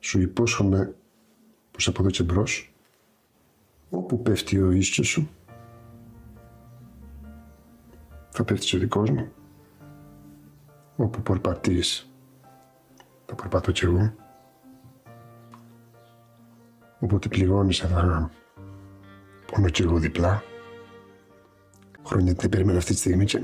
Σου υπόσχομαι πως από εδώ και μπρος, όπου πέφτει ο ίσιος σου, θα πέφτει και ο δικός μου. Όπου περπατείς, θα περπατώ κι εγώ. Οπότε πληγώνεις, θα πονώ κι εγώ διπλά. Χρόνια την περίμενα αυτή τη στιγμή και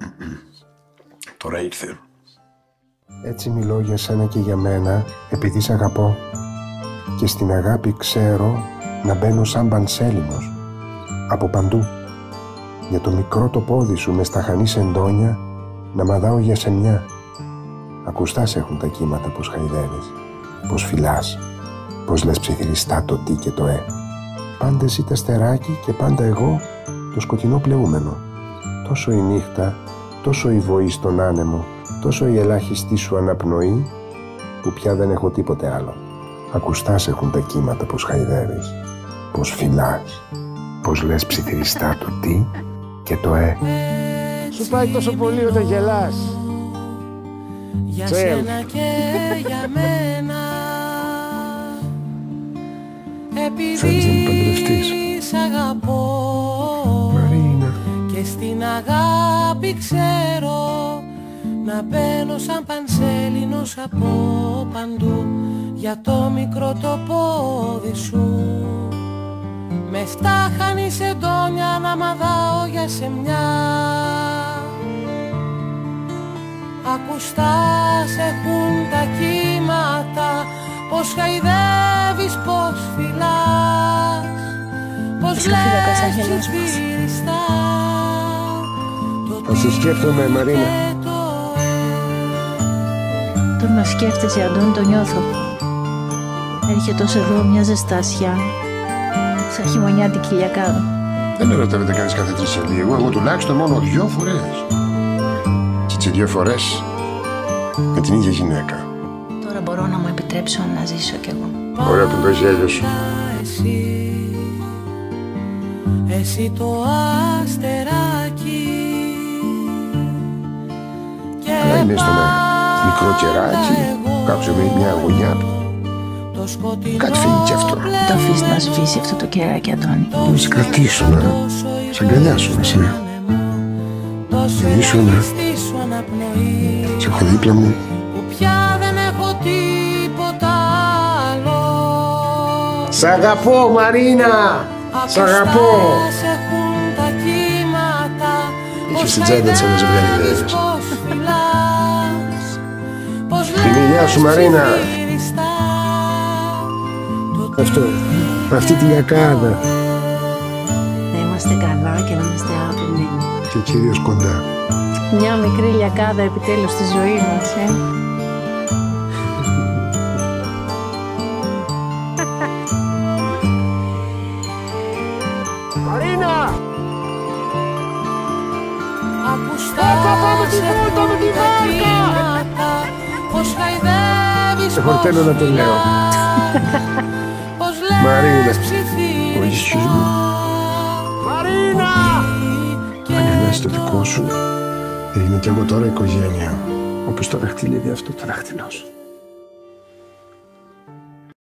τώρα ήρθε. Έτσι μιλώ για σένα και για μένα, επειδή σ' αγαπώ. Και στην αγάπη ξέρω να μπαίνω σαν πανσέλινος, από παντού. Για το μικρό το πόδι σου με σταχανή σεντόνια να μαδάω για σεμιά. Ακουστά έχουν τα κύματα πως χαϊδεύεις, πως φυλάς, πως λες ψιθυριστά το τι και το Πάντα εσύ τα στεράκι και πάντα εγώ το σκοτεινό πλεούμενο. Τόσο η νύχτα, τόσο η βοή στον άνεμο, τόσο η ελάχιστη σου αναπνοή, που πια δεν έχω τίποτε άλλο. Ακουστά έχουν τα κύματα πως χαϊδεύεις, πως φυλάς, πως λες ψιθυριστά το τι και το Σου πάει τόσο πολύ όταν γελάς. Για σένα και για μένα. Επειδή σ' αγαπώ, Μαρίνα, και στην αγάπη ξέρω να μπαίνω σαν πανσέλινος από παντού. Για το μικρό το πόδι σου με στάχανη σεντόνια να μαδάω για σεμιά. Ακουστά έχουν τα κύματα πως χαϊδεύεις, πως φυλάς, πως λες ψιθυριστά. θα σε σκέφτομαι, Μαρίνα. Όταν με σκέφτεσαι, Αντώνη, το νιώθω. Έρχεται ως εδώ μια ζεστάσια, σαν χειμωνιάτικη Κυριακάδα. Δεν ερωτεύεται κανείς κάθε 3 σε λίγο. Εγώ τουλάχιστον μόνο 2 φορές. Και τις 2 φορές με την ίδια γυναίκα. Τώρα μπορώ να μου επιτρέψω να ζήσω κι εγώ. Ωραία που το γέλιο σου. Εσύ το αστεράκι. Αλλά είμαι στο μικρό κεράκι, κάψω με μια αγωνιά. Κάτι φύγει κι αυτό. Το αφήσεις να σβήσει αυτό το κεράκι, Αντώνη. Να σε κρατήσω, να σε αγκαλιάσω, να σε μιλήσω, να σε έχω δίπλα μου. Πια δεν έχω τίποτα άλλο. Σ' αγαπώ, Μαρίνα! Σ' αγαπώ! Έχουν τα κύματα. Είχες την τσάντα της ένας ζευγάρι. Πως Την υγεία σου, Μαρίνα! Αυτό, αυτή τη λιακάδα. Να είμαστε καλά και να είμαστε αγαπημένοι. Και κυρίως κοντά. Μια μικρή λιακάδα επιτέλους στη ζωή μας, Μαρίνα! Ακουστά σε βόλτα με τη βάρκα. Πως χαϊδεύεις, Σε χορταίνω να το λέω. πως Μαρίνα, λες ψιθυριστά. ο ίσιος μου. Μαρίνα! Αν ανάσει το δικό σου, έγινε κι εγώ τώρα οικογένεια. Όπως το δαχτυλίδι αυτό το δάχτυλό σου.